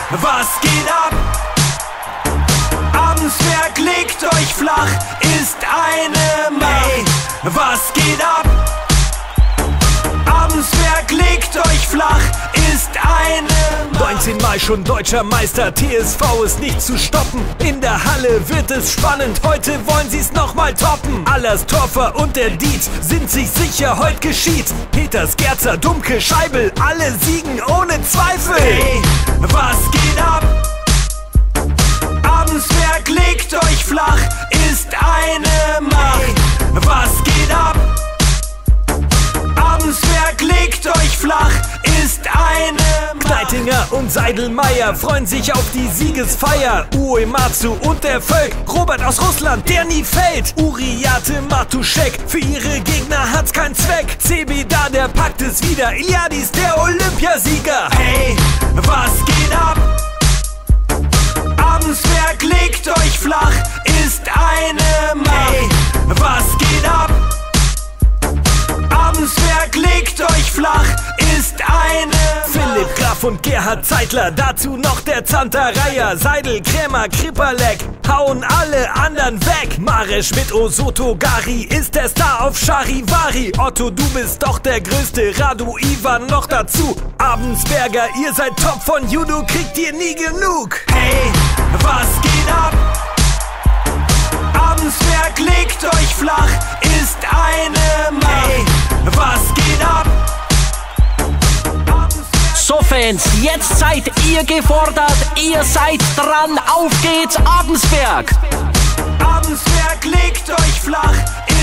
was geht ab? Abensberg, legt euch flach, ist eine Macht. Hey, was geht ab? Abensberg, legt euch flach, ist eine Macht. 19 Mal schon deutscher Meister, TSV ist nicht zu stoppen. In der Halle wird es spannend, heute wollen sie's nochmal toppen. Allers, Torfer und der Dietz sind sich sicher, heut geschieht. Peters, Gerzer, Dumke, Scheibel, alle siegen ohne Zweifel. Hey, was geht ab? Abensberg, legt euch flach, ist eine Macht. Hey, was geht ab? Abensberg, legt euch flach, ist eine Macht. Kneitinger und Seidelmeier freuen sich auf die Siegesfeier. Uematsu und der Völk, Robert aus Russland, der nie fällt. Uriate Matuschek, für ihre Gegner hat's keinen Zweck. Cebeda, der packt es wieder, Iliadis, der Olympiasieger. Hey, was geht ab? Abensberg, legt euch flach, ist eine Macht. Hey, was geht ab? Abensberg, legt euch flach, ist eine Philipp Graf und Gerhard Zeitler, dazu noch der Zantereier. Seidel, Krämer, Kripperleck, hauen alle anderen weg. Mare Schmidt, Osoto, Gari ist der Star auf Charivari. Otto, du bist doch der Größte, Radu, Ivan noch dazu. Abensberger, ihr seid top, von Judo kriegt ihr nie genug. Hey, was geht ab? Abensberg, legt euch flach, ist eine Macht. Hey, was geht ab? So Fans, jetzt seid ihr gefordert, ihr seid dran, auf geht's Abensberg! Abensberg, legt euch flach,